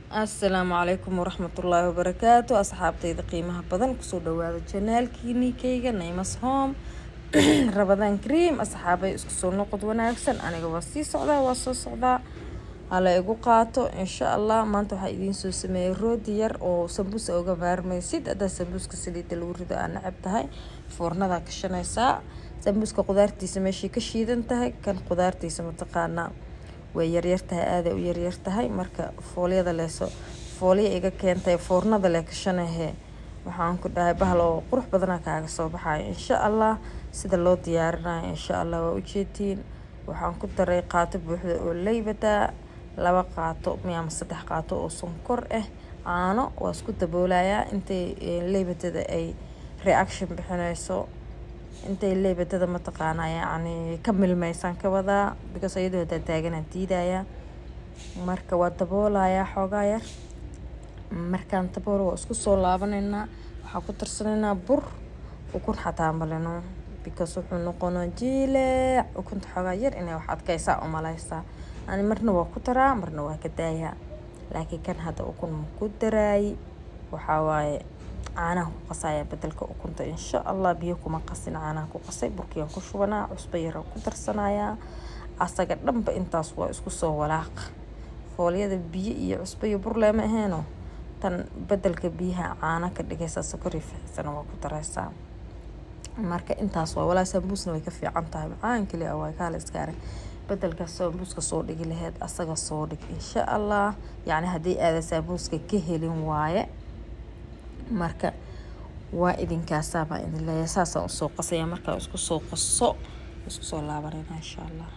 السلام عليكم ورحمة الله وبركاته. أصحابتي قيمها بدن كسو دواada janaalkiini kayga Naimas Home Ramadan Cream. أصحابي isku noqod wanaagsan aniga waa sii socdaa waa soo socdaa hala igu qaato insha Allah. maanta waxa idin soo sameeyay rooti yar oo sambuus uga maarmaysid ada sambuuska saliida lagu rido aan nacab tahay foornada ka shanaysaa sambuuska qudaartiisa meeshii ka shiidan tahay kan qudaartiisa mataqaana way yar tahay aad u yar tahay marka fooliyada leeso fooliya iga keentay foornada le ka shanahe waxaan ku dhahay bahal oo qurux badan kaaga soo baxay insha Allah. sida loo diyaarinayo insha Allah waa u jeedin waxaan ku daray qaato buuxda oo leybata laba qaato miyam saddex qaato oo sonkor caano waa isku daboolayaa intay leybatada ay reaction bixinayso intay leybatada ma taqaana yani ka milmaysan ka wada because ayadoo taagan diidaya marka waa daboolaya xogaa yar markaan daboolo waa isku soo laabanayna waxa ku tarsanaynaa bur ukun xataa maleno because wuxuu noqonaa jileec ukunta xogaa yar inay wax adkaysaa u malaysaa ani marna waa ku taraa marna waa ka daaya laakiin kan hadda ukun ku daray waxa waaye caanaha ku qasaya bedelka ukunta insha Allah. biyo kuma qasin caanaha ku qasay burkiyaan ku shubanaa cusbo yar ku darsanaya asaga dhanba intaas waa isku soo walaaq fooliyada biyo iyo cusbo iyo bur leema aheeno tan bedelka biyaha caana ka dhigaysa sokor fiican waa ku daraysaa marka intaas waa walaa sambuusna way ka fiican tahay macaan kaliya waa kala iskaare bedelka sambuuska soo dhigi lahayd asaga soo dhig insha Allah. yani hadii aad sambuuska ka helin waaye marka waa idinkaasa baa idin leeyahay saasa u soo qasaya marka isku soo qaso isku soo laabanayna insha Allah.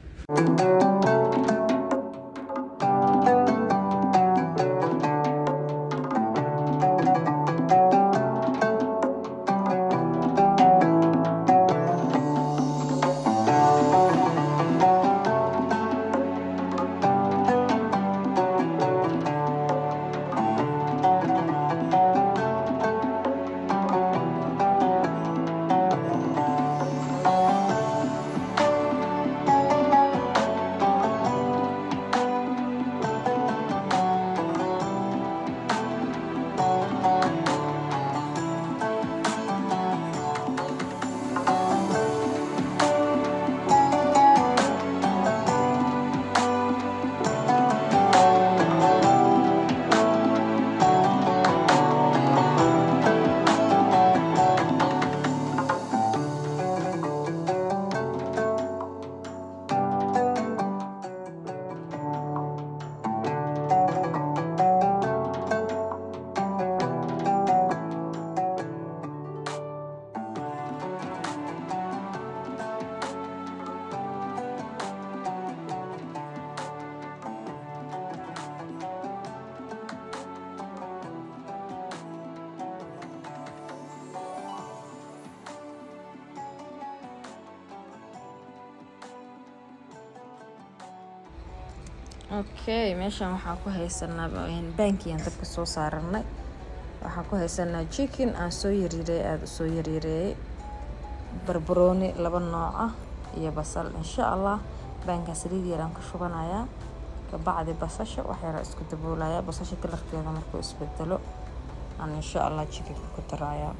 Okay, meeshan waxaan ku haysanaa bankiyan dabka soo saaranay waxaan ku haysanaa chicken aan soo yariiray aad soo yariiray barbarooni laba nooc ah iyo basal insha Allah. banka saliid yar aan ku shubanayaa ka bacdi basasha wax yar isku daboolaya basasha kalarkeeda markuu isbedelo aan insha Allah chicken ku daraya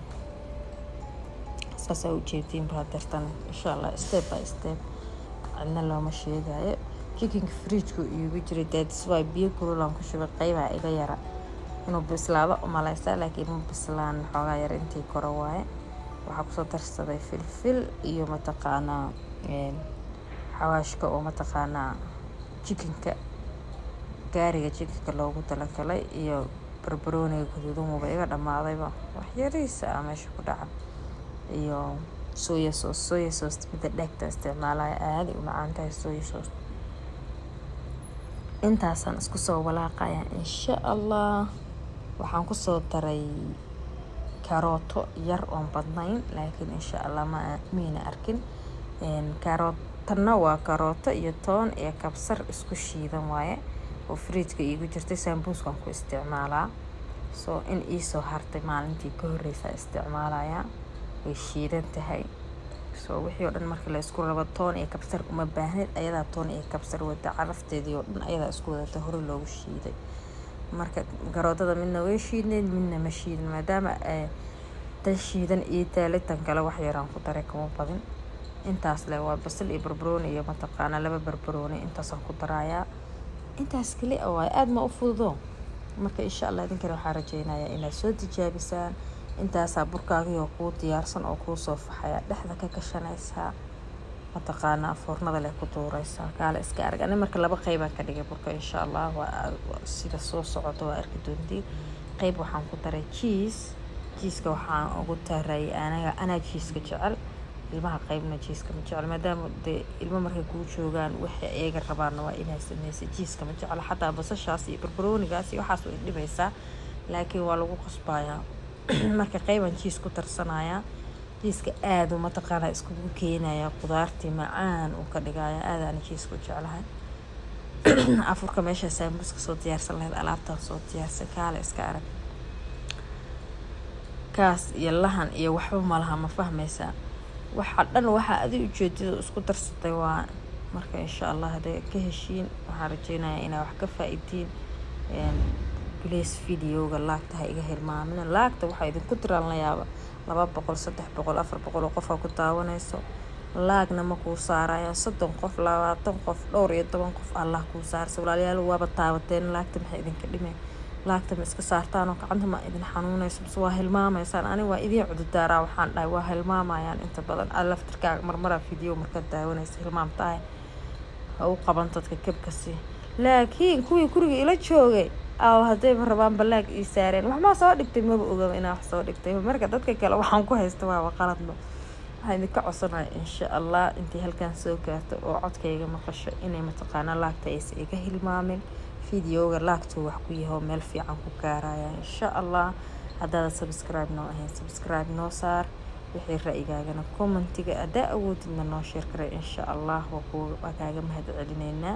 saasa u jeedin brothertan insha Allah step by step ana loo sheegayo chicken fridge ku iigu jiray that's why biyo kululaan ku shubay qayba iga yara inuu bislaado malaysa laakiin ma bislaan xogaa yar intii koro waaye waxa ku soo darsaday filfil iyo mataqaana xawaashka oo mataqaana chickenka gaariga chickenka loogu talagalay iyo barbarooniga guduudan iga dhamaadayba wax yariisa meesha ku dhaca iyo soya sauce mid dhagta isticmaalaya aad u macaan tahay soya sauce. intaasan isku soo walaaqaya insha Allah. waxaan ku soo daray karooto yar oo badnayn laakiin insha Allah ma miina arkin karootana waa karooto iyo toon iyo kabsar isku shiidan waaye oo fridge-ka iigu jirtay sambuuskan ku isticmaalaa so in ii soo hartay maalintii ka horreysay isticmaalaya way shiidan tahay so wixii oo dhan marka la isku rabo toon iyo kabsar uma baahnid ayada toon iyo kabsar wada carafteedii oo dhan ayada isku wadata hore loogu shiiday marka garoodada midna way shiidneed midna ma shiidin maadaama tan shiidan iyo taalitan kale wax yaraan ku daray kama badin intaas le waa basal iyo barbarooni iyo mataqaana laba barbarooni intaasaan ku darayaa intaas kali waa aad ma u fududo marka insha Allah idinkana waxaan rajeynayaa inaad soo tijaabisaan intaasaa burkaagii kuu diyaarsan oo kuu soo faxaya dhexda ka gashanaysaa mataqaana foornada leh ku duuraysaa kaale iska arag ani marka laba qaybaan ka dhigay burka insha Allah waa sida soo socoto waa arki doontii qayb waxaan ku daray cheese-ka waxaan ugu taray anaga cheese-ka jecel ilmaha qaybna cheese-ka ma jecel maadaama ilmo markay kuu joogaan wixii ayaga rabaana waa inay sameeyso cheese-ka ma jecel xataa basashaas iyo barbaroonigaas iyo waxaas way dhibaysaa laakiin waa lagu qasbayaa marka qayban cheese ku tarsanaya cheese-ka aad uma taqaana isku keenaya qudaartii macaan uu ka dhigaya aad aan cheese-ku jeclahay afurka meesha sambuska soo diyaarsan lahayd alaabtan soo diyaarsan kaale iska arag kaas iyo lahan iyo waxba ma laha ma fahmaysaa waxa dhan waxa aad u jeedid isku darsatay waa marka insha Allah haday ka heshiin waxaan rajeynayaa inaad wax ka faa'iideen please video-ga laagta ha iga hilmaamina laagta waxa idinku diraan la yaaba 200 300 400 qof ku daawanayso laagna ma ku saaraya 30 qof 20 qof dhowr iyo 10 qof Allah ku saarso walaalayaal waaba taawateen laagta maxay idinka dhimay laagta ma iska saartaan oo gacanta ma idin xanuunayso bas waa hilmaamaysan ani waa idin cudurdaara waxaan dhahay waa hilmaamayaan inta badan alaftirkaaga marmara video marka daawanayso hilmaamtahay ha u qaban dadka kabkasi laakiin kuwii guriga ila joogay hadday rabaan balaag ii saareen wax ma soo dhigtay ma ogaa inaa wax soo dhigtay marka dadka kale waxaan ku haysta waa qaladno waxaan idinka codsanahay insha Allah intii halkan soo gaarto oo codkayga maqasho inay mataqaana laagta ay iga hilmaamin video-ga laagto wax ku yahay meel fiican ku gaaraya insha Allah hadda subscribe noo saar wixii ra'yigaagana commentiga adaa awoodina noo share kare insha Allah waa kaaga mahadcelineynaa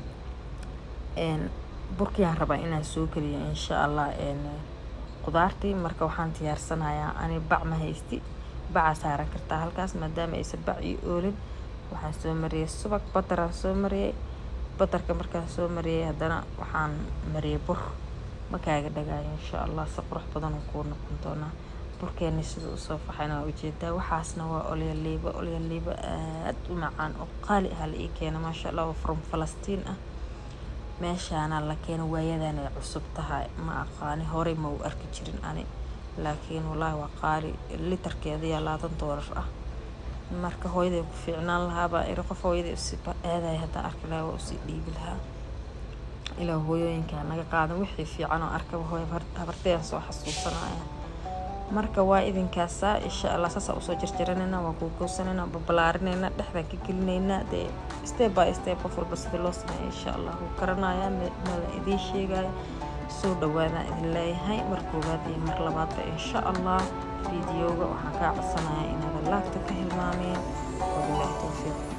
burkiyaan rabaa inaan soo geliyo insha Allah qudaartii marka waxaan diyaarsanayaa ani bac ma haysti bac saaran kartaa halkaas maadaama ay sabac iyo oolin waxaan soo mariyay subag bataraan soo mariyay batarka markaan soo mariyay haddana waxaan mariyay bur ma kaaga dhagaayo insha Allah si qurux badan ku noqon doona burkeena sida u soo faxayna ujeedaa waxaasna waa olyaliiba aad u macaan oo qaali ah la ii keenay ma sha Allah from Palestine ah meeshaana la keenay waayadan ay cusub tahay ma aqaani hore ma u arki jirin ani laakiin wallahi waa qaali litarkeeda $20 ah marka hooyaday ku fiicnaan lahaaba ira qof hooyaday si aaday hada arki lahaa oo si dhiibi lahaa ila hooyooyinka naga qaadan wixii fiican oo arkaba hooyo habarteen soo xasuusanaya marka waa idinkaasa insha Allah saasa u soo jarjaranayna waa ku goosanayna balaarinayna dhexda ka gelinayna step by step qof walba sida loo sameeyo insha Allah uu karanaya meel idin sheegay soo dhawaada idin leeyahay mar koobaad iyo mar labaad insha Allah video-ga waxaan ka codsanayaa inaad laagta ka hilmaameen wabillahi tawfiiq